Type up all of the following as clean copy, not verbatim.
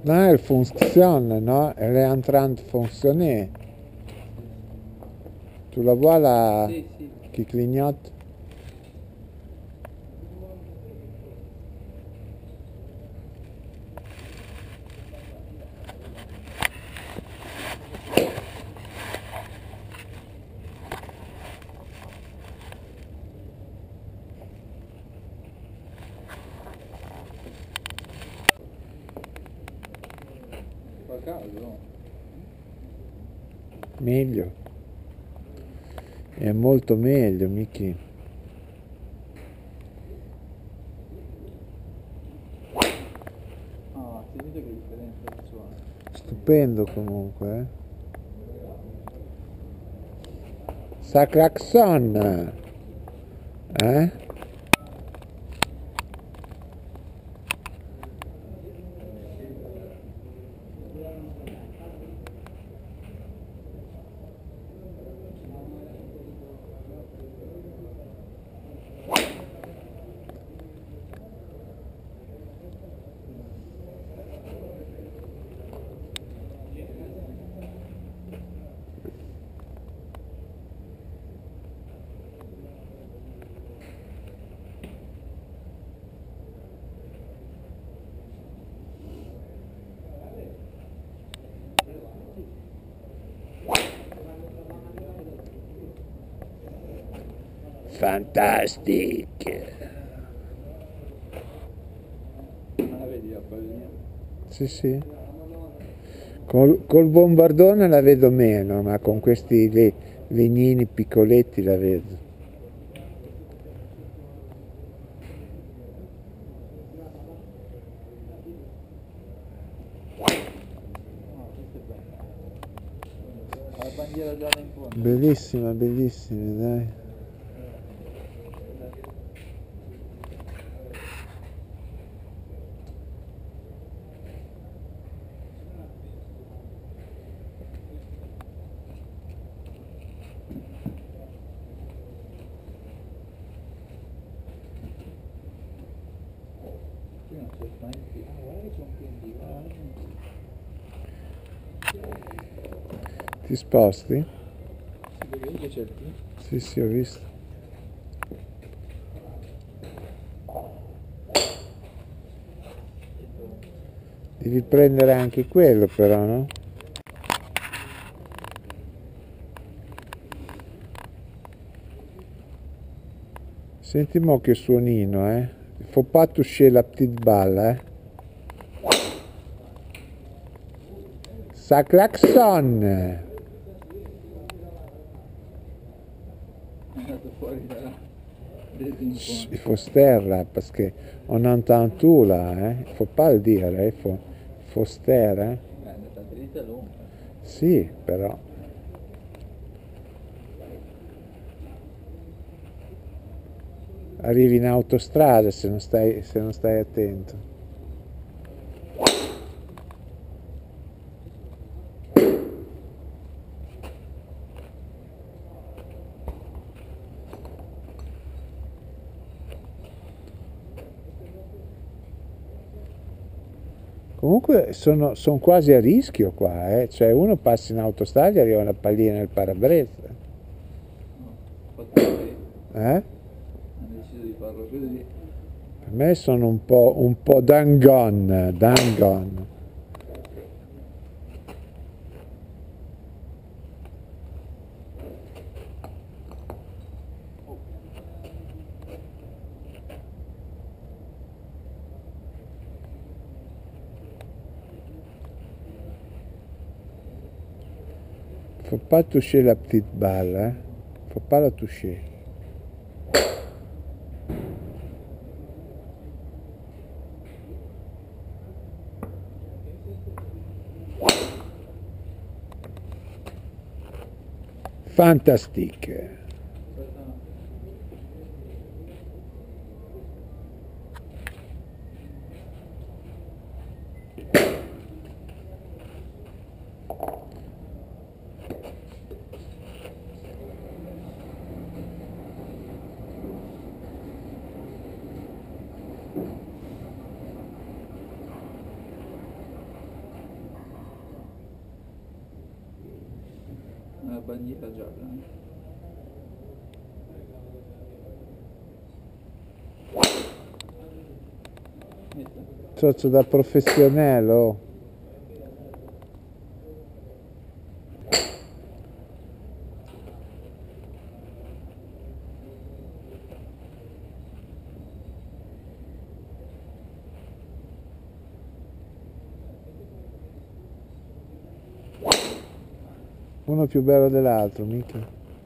Non elle fonctionne, non? Elle est en train de fonctionner. Tu la vois là, Sì, sì. qui clignote? Fa caldo, no? Meglio. È molto meglio, Miki. Ah, sentite che differenza che suona. Stupendo comunque, eh? Sa clacson! Eh? Fantastic! Ma la vedi la pallina? Sì, sì. Col bombardone la vedo meno, ma con questi legnini piccoletti la vedo. No, questo è bello. Ha la bandiera gialla in fondo. Bellissima, bellissima, dai. Qui non c'è mai più. Ah, guarda che c'è un più guarda. Ti sposti? Si vede che c'è il più. Sì, sì, ho visto. Devi prendere anche quello però, no? Senti mo che suonino, eh? Faut pas toucher la petite balle, eh? Ça klaxonne! È andato fuori dalla desinfo. Il faut se taire là, parce qu'on entend tout là, hein? Il faut pas le dire, faut se taire, hein? È andata dritta lunga. Sì, però. Arrivi in autostrada se non stai attento. Comunque sono quasi a rischio qua, eh? Cioè uno passa in autostrada e arriva una pallina nel parabrezza. No, fatto così. Eh? Hanno deciso di farlo così. Per me sono un po' dangon. Faut pas toucher la petite balle, hein? Faut pas la toucher. Fantastique. una bandiera gialla. Socio da professionale, oh. Uno più bello dell'altro, mica.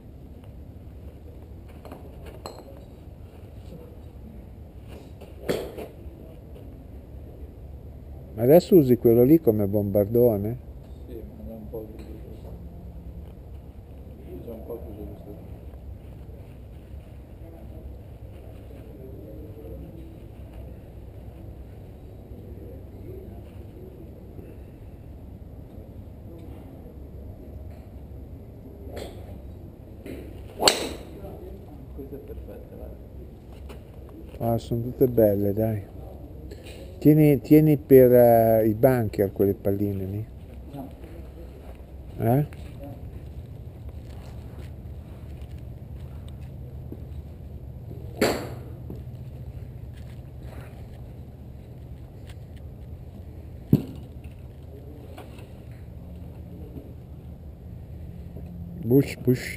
Ma adesso usi quello lì come bombardone? Sì, ma da un po' più di questo. Già un po' più di questo. Questa è perfetta, vai. Ah, sono tutte belle, dai. Tieni per i bunker quelle palline lì. No. Eh? Push, push.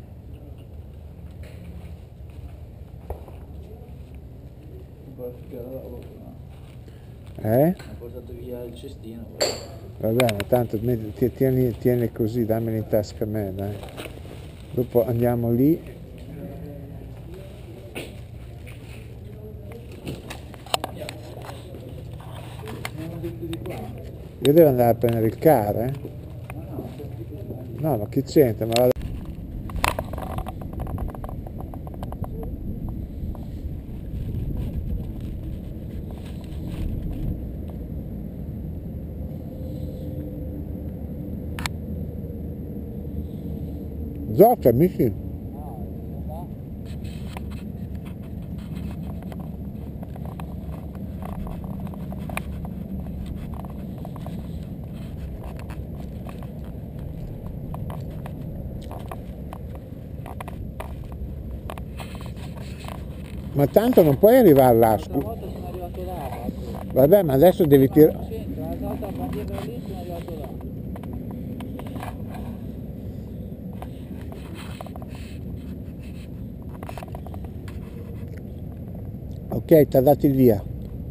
Ha portato via il cestino. Vabbè, ma tanto tieni così, dammeli in tasca a me, dai. Dopo andiamo lì. Io devo andare a prendere il car, eh? No, ma chi c'entra? Ma vado... Zocca, amici. Ma tanto non puoi arrivare là. L'altra volta sono arrivato là. Vabbè, ma adesso devi tirare... L'altra volta la bandiera lì sono arrivato là. Ok, ti ha dato il via.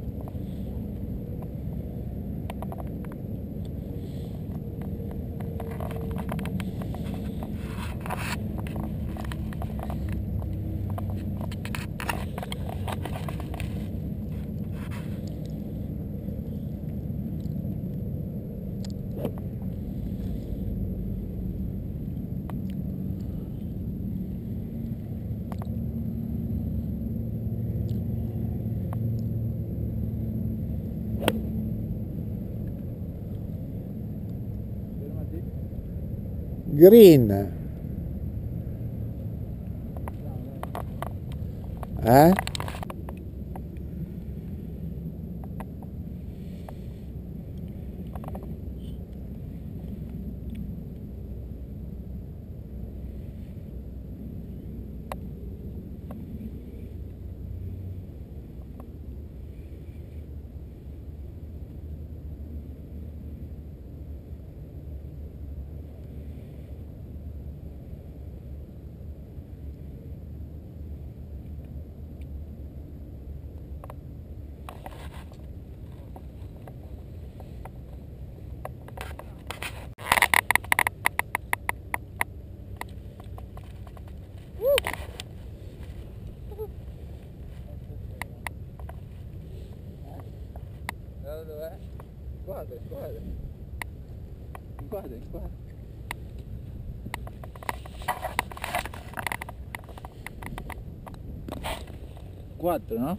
Green. Eh? Dov'è? Guarda, guarda. Guarda, guarda. Quattro, no?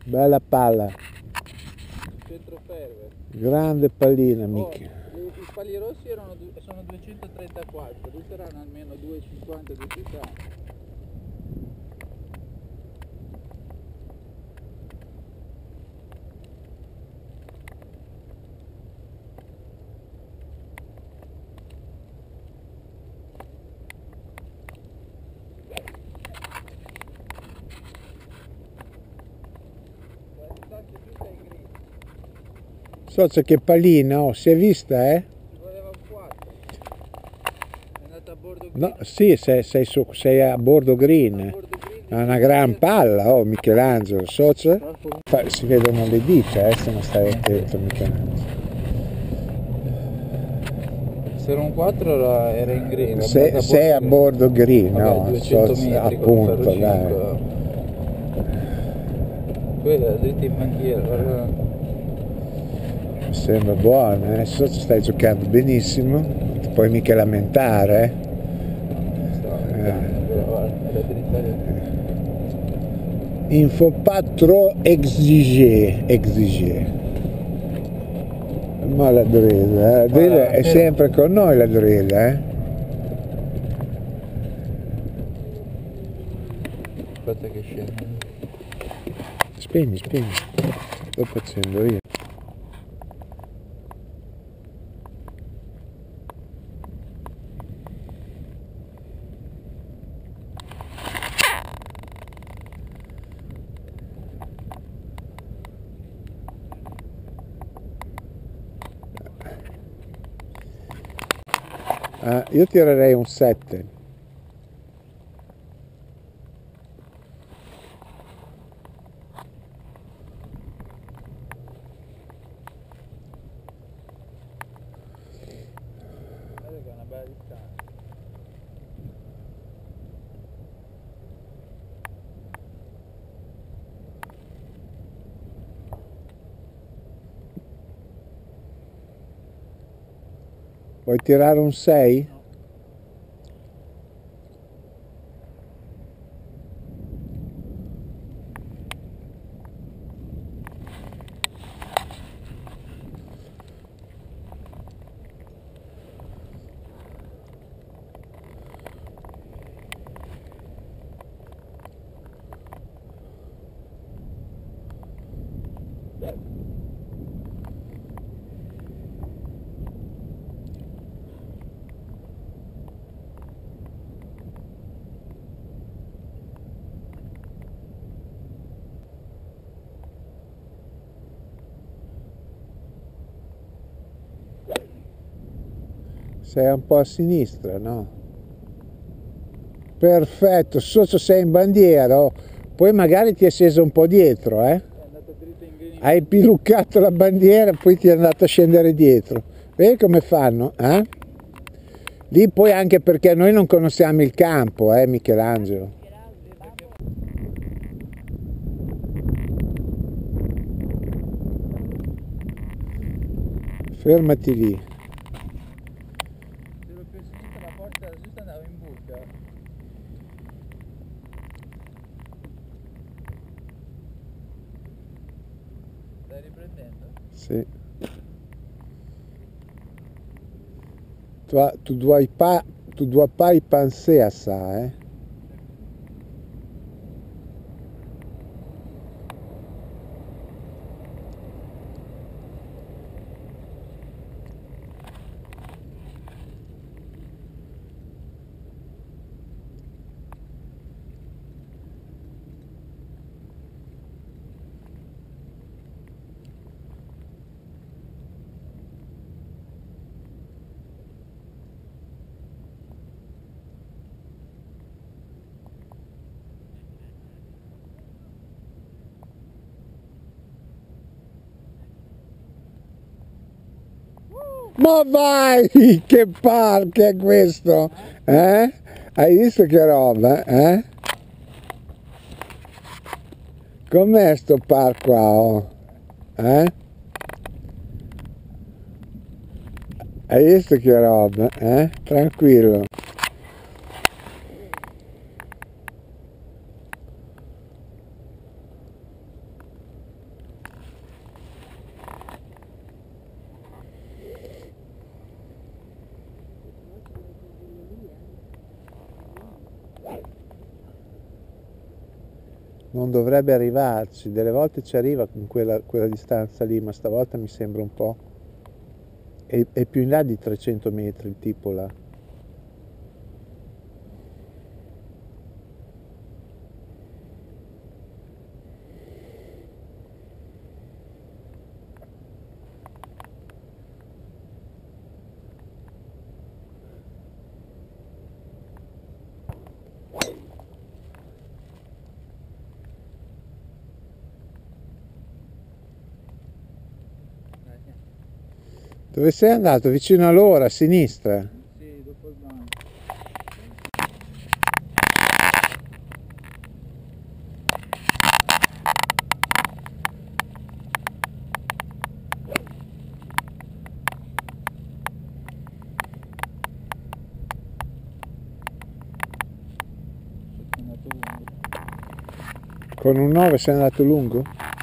Bella palla, Centro ferve. grande pallina, Oh, mica. i pali rossi sono 234, qui saranno almeno 250, 260. Socio, che pallina, oh, si è vista, eh? Ci voleva un 4. È andata a bordo green. No, sì, sei a bordo green. Bordo green È una gran palla, oh, Michelangelo, socio. Troppo- Si vedono le dita, se non stai attento, Michelangelo. Se era un 4 era in green. Sei a bordo green, Vabbè, no? 200 Socio, metri appunto, con dai. 5. Quella dritta in bandiera, guarda. Mi sembra buona, socio, stai giocando benissimo. Non ti puoi mica lamentare, Era dritta lì. Il faut pas trop exiger. Ma la drill è sempre con noi, la drill, Aspetta che scende. Spegni, dopo accendo io. Io tirerei un 7. Guarda che è una bella distanza. Vuoi tirare un 6? No. Sei un po' a sinistra, no? Perfetto, socio, sei in bandiera, oh. Poi magari ti è sceso un po' dietro, È andata dritta in green. Hai piluccato la bandiera, poi ti è andato a scendere dietro. Vedi come fanno, eh? Lì poi anche perché noi non conosciamo il campo, Michelangelo. Fermati lì. Se lo più a sinistra la porta giusta andava in buca. Stai riprendendo? Sì. Tu dois pas y penser à ça, Ma vai, che parco è questo? Hai visto che roba, Com'è sto parco qua, oh? Hai visto che roba, Tranquillo. non dovrebbe arrivarci, delle volte ci arriva con quella distanza lì, ma stavolta mi sembra un po'. È più in là di 300 metri il tipo là. Dove sei andato? Vicino a loro, a sinistra? Sì, dopo il banco. Sono andato lungo. Con un 9 sei andato lungo?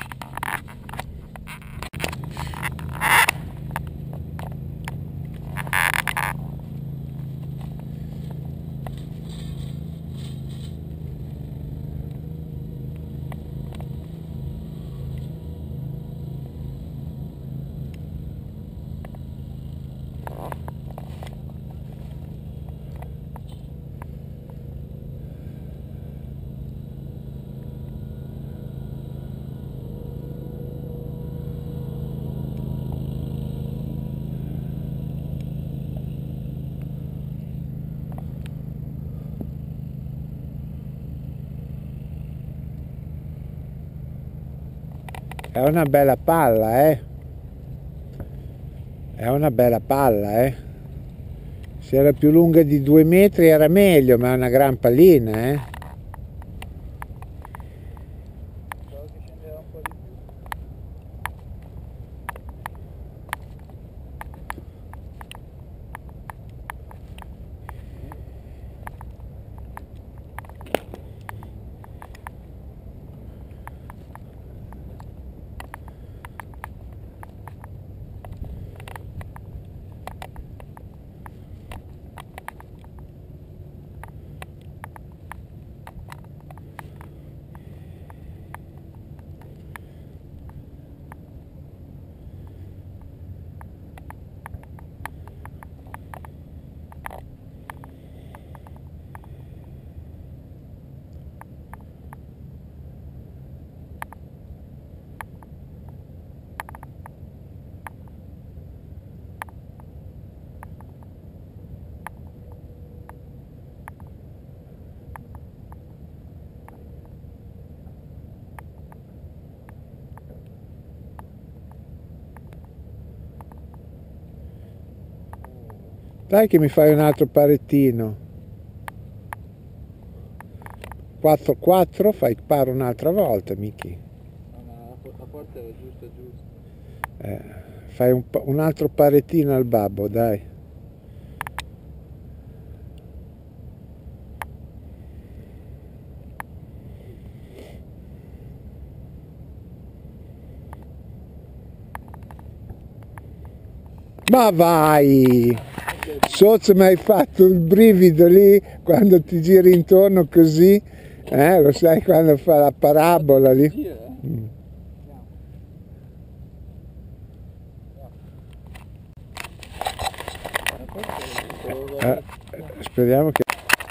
È una bella palla, eh? È una bella palla, eh? Se era più lunga di 2 metri era meglio, ma è una gran pallina, eh? Pensavo che scendeva un po' di più. Dai che mi fai un altro parettino. 4-4, fai paro un'altra volta, Miki. No, ma la porta era giusta, giusta. Fai un altro parettino al babbo, dai. Ma vai! Socio, mi hai fatto il brivido lì quando ti giri intorno così, lo sai quando fa la parabola lì? Gira, eh? La porta era giusta, Speriamo che...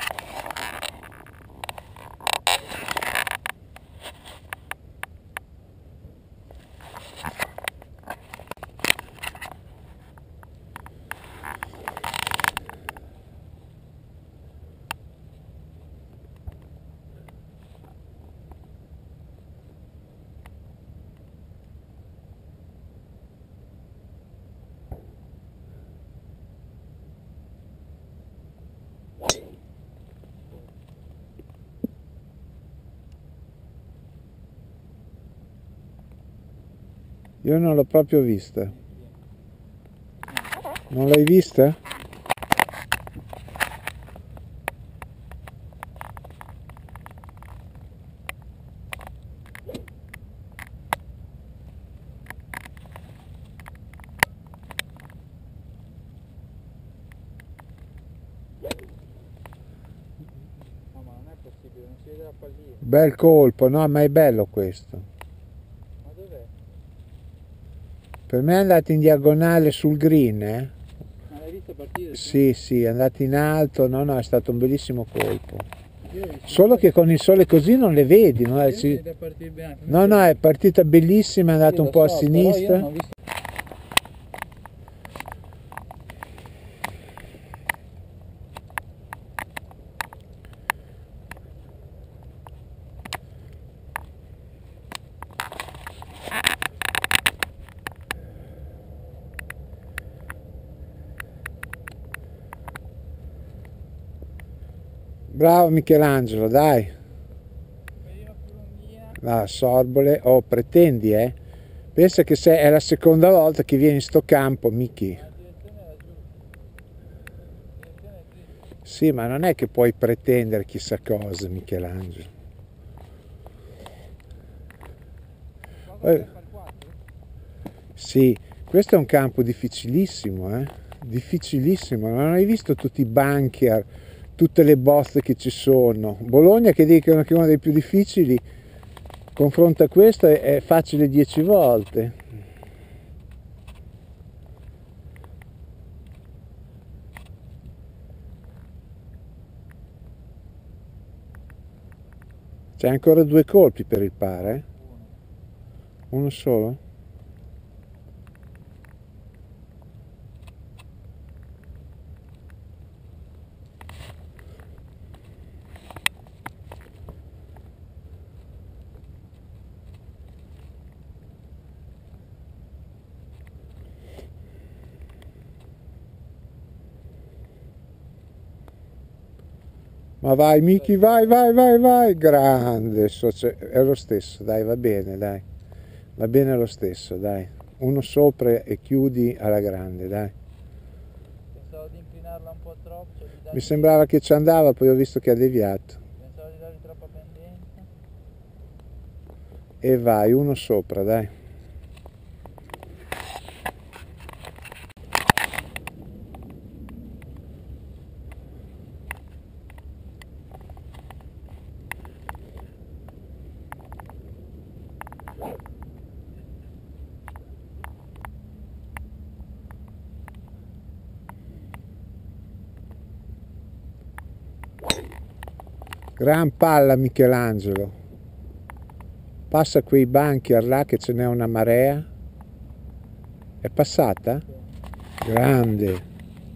Io non l'ho proprio vista. Non l'hai vista? No, ma non è possibile, non si vede la fallire. Bel colpo, no, ma è bello questo. Ma dov'è? Per me è andato in diagonale sul green, eh? Ma l'hai visto partire? Sì, sì, è andato in alto, no, no, è stato un bellissimo colpo. Io l'ho visto. Solo che con il sole così non le vedi, no? Io Sì. vedo partire bene. No, no, è partita bellissima, è andato Sì, un lo po' a so, però sinistra. io non ho visto. Bravo Michelangelo, dai. Veniva più lunghina. La Sorbole, oh, pretendi, eh? Pensa che è la seconda volta che vieni in sto campo, Michi. La direzione era giusta. La direzione è dritta. Sì, ma non è che puoi pretendere chissà cosa, Michelangelo. Ma cosa per far 4? Sì, questo è un campo difficilissimo, eh? Difficilissimo. Non hai visto tutti i bunker, tutte le bozze che ci sono. Bologna, che dicono che è uno dei più difficili, confronta questo, è facile 10 volte. C'è ancora 2 colpi per il par, eh? Uno solo? Ma vai Miki, vai, vai, vai, vai, grande, è lo stesso, dai, va bene lo stesso, dai, uno sopra e chiudi alla grande, dai. Pensavo di inclinarla un po' troppo. Cioè di dargli, Mi sembrava che ci andava, poi ho visto che ha deviato. pensavo di dargli troppa pendenza. E vai, uno sopra, dai. Gran palla Michelangelo. Passa quei bunker là che ce n'è una marea. È passata? Grande.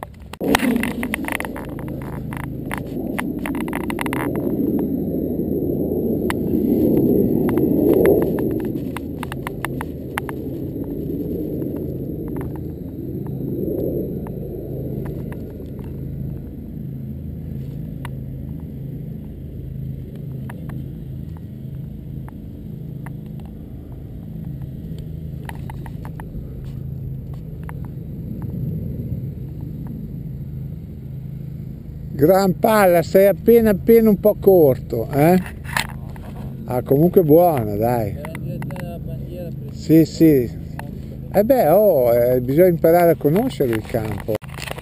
Gran palla, sei appena un po' corto, eh? Ah, comunque buona, dai. Era in direzione della bandiera. Sì, sì. Bisogna imparare a conoscere il campo.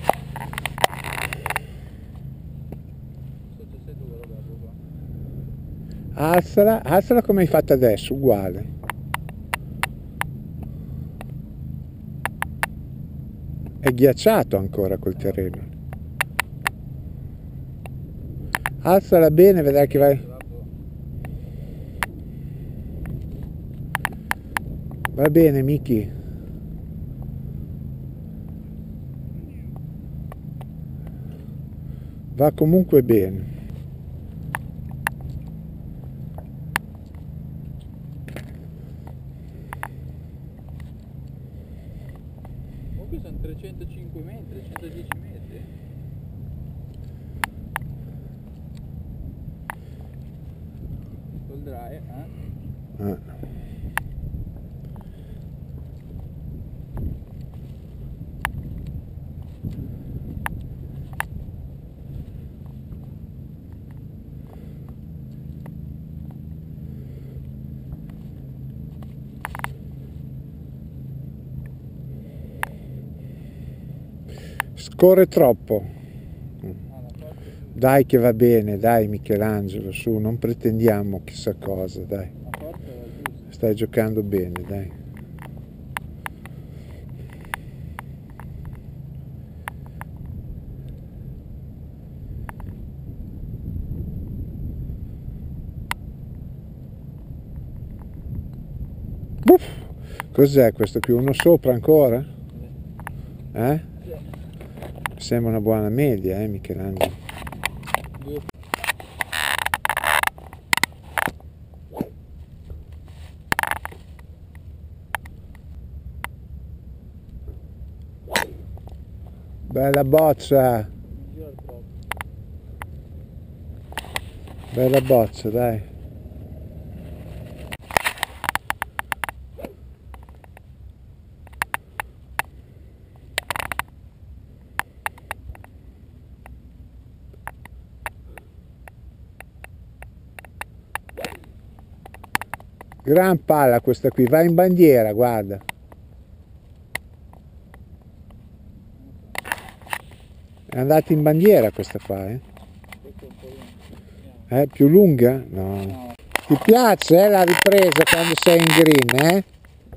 Alzala come hai fatto adesso, uguale. È ghiacciato ancora quel terreno. Alzala bene, vedrai che vai. Va bene, Miki. Va comunque bene. Comunque sono 305 metri, 110 metri. Col dry, Scorre troppo. la porta è giusta. Dai che va bene, dai Michelangelo, su, non pretendiamo chissà cosa, dai. La forza era giusta. Stai giocando bene, dai. Uff, cos'è questo qui? Uno sopra ancora? Eh? Sembra una buona media, Michelangelo. Bella boccia, Gira troppo. bella boccia, dai. Gran palla questa qui, va in bandiera, guarda. È andata in bandiera questa qua, eh? Questo è un po' lungo. Più lunga? No. No. Ti piace la ripresa quando sei in green, eh?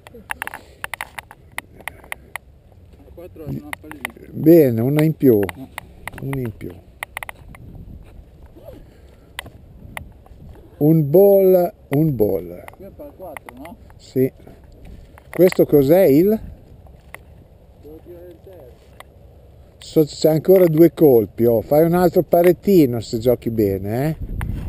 La 4 è una pallina. Bene, una in più. Una in più. Un ball, un ball. Qui è per 4, no? Sì. Questo cos'è il? Devo tirare il terzo. C'è ancora 2 colpi, oh. Fai un altro parettino se giochi bene, eh?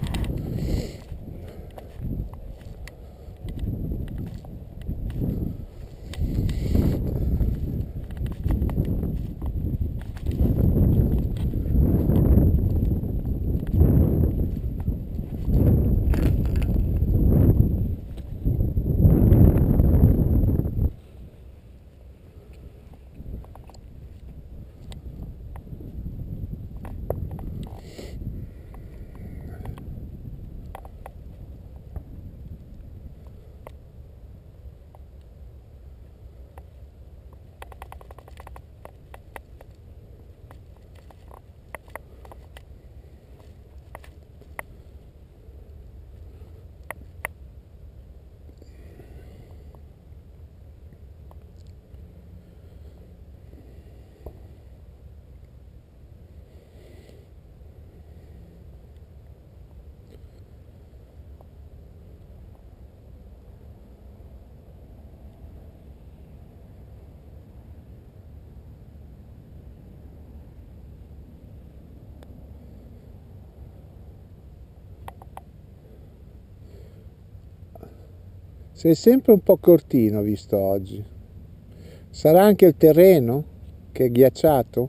Sei sempre un po' cortino visto oggi. Sarà anche il terreno che è ghiacciato?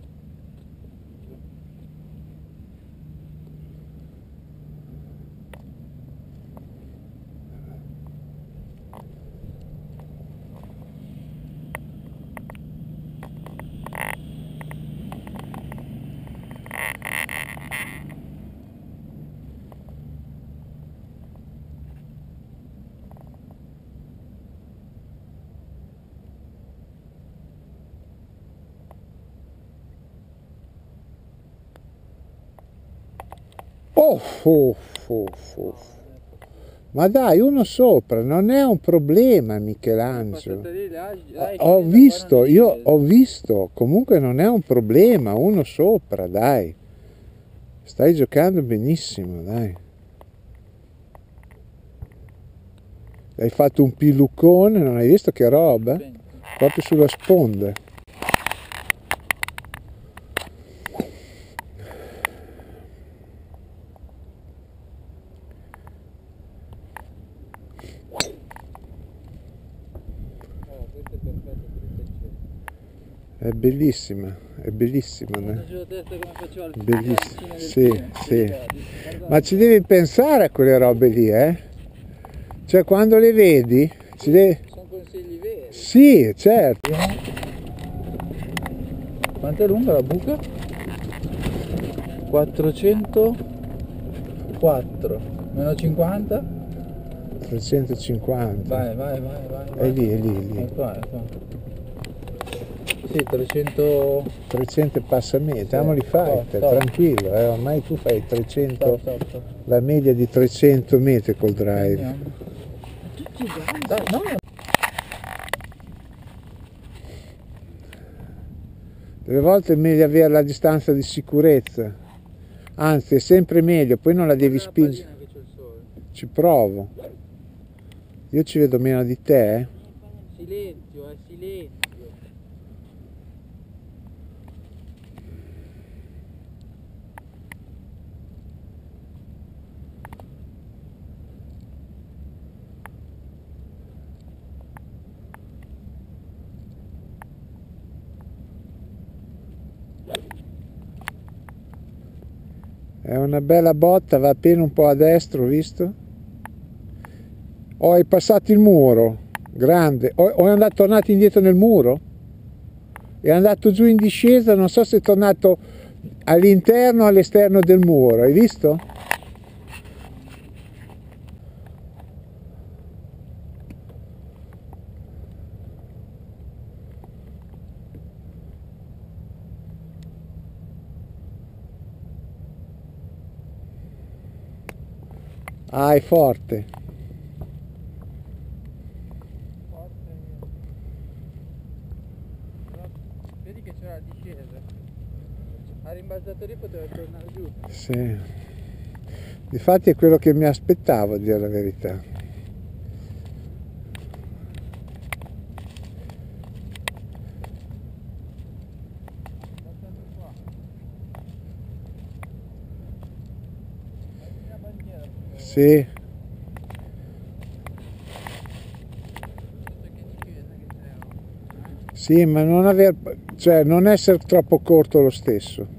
Oh, oh, oh, oh. Ma dai, uno sopra, non è un problema Michelangelo. Ho visto, io ho visto, comunque non è un problema, uno sopra, dai. Stai giocando benissimo, dai. Hai fatto un piluccone, non hai visto che roba? Proprio sulla sponda. È bellissima, né? Bellissima, sì, sì. Ma ci devi pensare a quelle robe lì, eh? Cioè quando le vedi, Sono consigli veri. Sì, certo. Quanto è lunga la buca? 404 meno 50? 350. Vai. È lì, è lì, è lì. È qua. Sì, 300... 300 e passa metri, Sì. li fai, Stop, stop. tranquillo, ormai tu fai 300, Stop. la media di 300 metri col drive. Andiamo. Dai, no. Delle volte è meglio avere la distanza di sicurezza, anzi è sempre meglio, poi non la devi spingere. Che c'è il sole. Ci provo, io ci vedo meno di te, eh. Silenzio, silenzio. È una bella botta, va appena un po' a destra, ho visto? Oh, hai passato il muro, grande, o è andato, tornato indietro nel muro? È andato giù in discesa, non so se è tornato all'interno o all'esterno del muro, hai visto? Ah, è forte. Vedi che c'era la discesa. Ha rimbalzato lì, poteva tornare giù. Sì. Difatti è quello che mi aspettavo, a dire la verità. Guardate qua. Metti la bandiera. Sì. Sì, ma non aver, cioè non essere troppo corto lo stesso.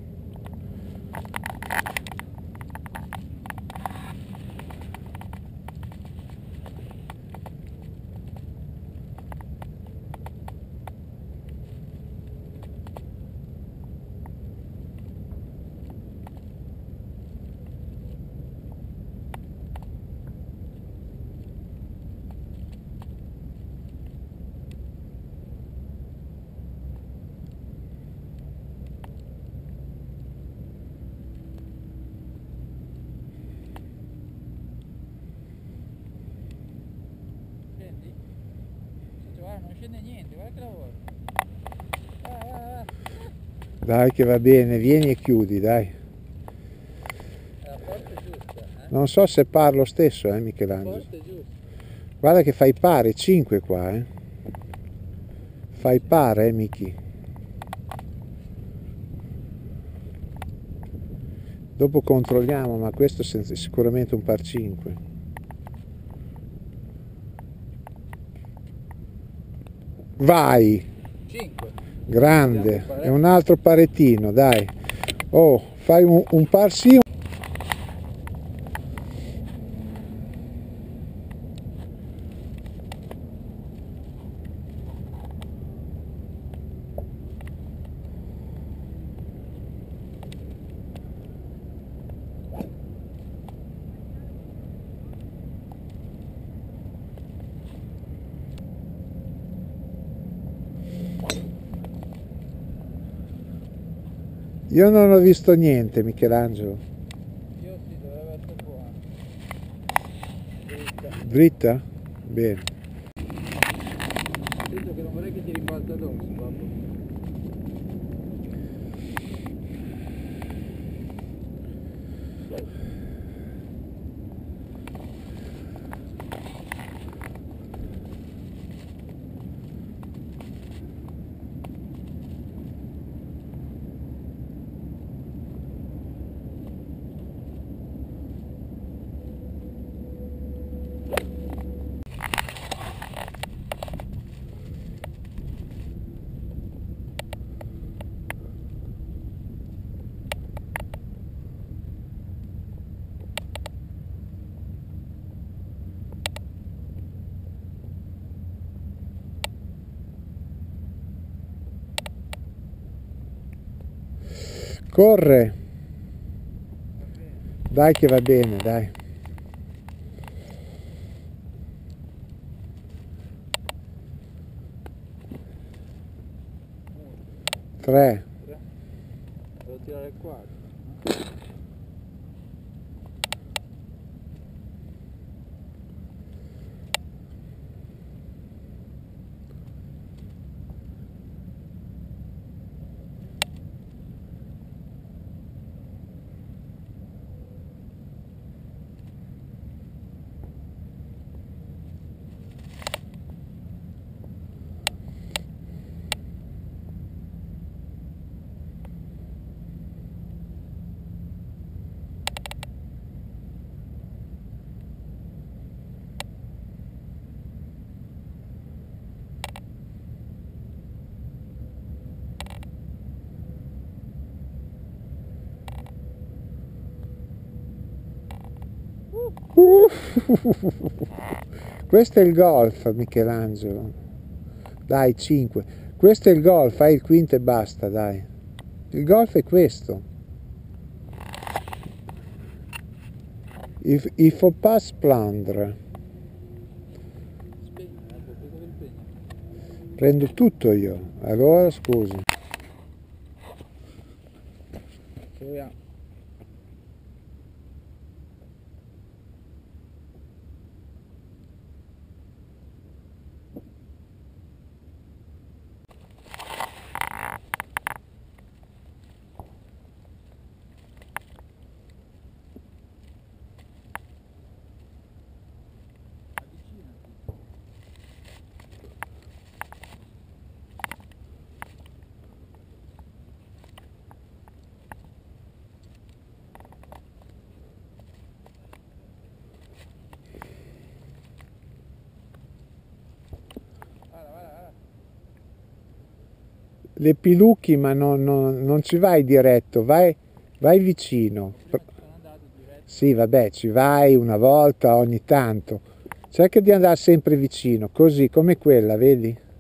Scendi? Guarda, non scende niente, guarda che lavoro. Va. Dai che va bene, vieni e chiudi, dai. La porta è giusta, Non so se parlo stesso, La Michelangelo. porta è giusta. Guarda che fai pare, 5 qua, Fai pare, Miki. Dopo controlliamo, ma questo è sicuramente un par 5. Vai! 5. Grande, è un altro parettino, dai. Oh, fai un par sì. Io non ho visto niente, Michelangelo. Io sì, dovrebbe essere buono. Dritta. Dritta? Bene. Attento che non vorrei che ti rimbalza addosso, babbo. Corre! Dai che va bene, dai. 3. Devo tirare il 4. Questo è il golf, Michelangelo. Dai, 5. Questo è il golf, fai il quinto e basta, dai. Il golf è questo. Il faut pas splendere. Spegni, cosa devi spegnere? Prendo tutto io. Allora, scusi. Proviamo. Le pilucchi, ma non ci vai diretto, vai vicino. Sono andato diretto. Sì, vabbè, ci vai una volta ogni tanto. Cerca di andare sempre vicino, così come quella, vedi?